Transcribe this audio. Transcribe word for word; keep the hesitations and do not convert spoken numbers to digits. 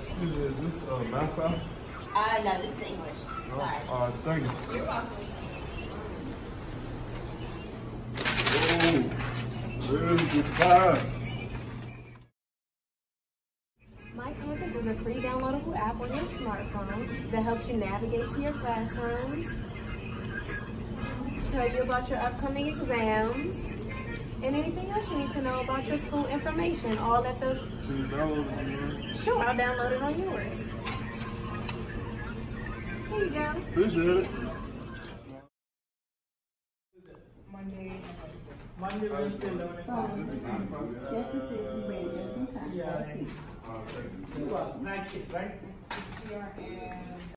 Excuse me, is this uh, math class? Uh, no, this is English. Sorry. Oh, uh, thank you. You're welcome. Oh, where is this class? My Campus is a free downloadable app on your smartphone that helps you navigate to your classrooms, tell you about your upcoming exams, and anything else you need to know about your school information, all at the... Can you download it on yours? Sure, I'll download it on yours. Here you go. Appreciate it. Monday, Monday, Wednesday, eleven o'clock. Yes, he says he ready just in time. Yeah. Have a seat. You are night shift, right? We are at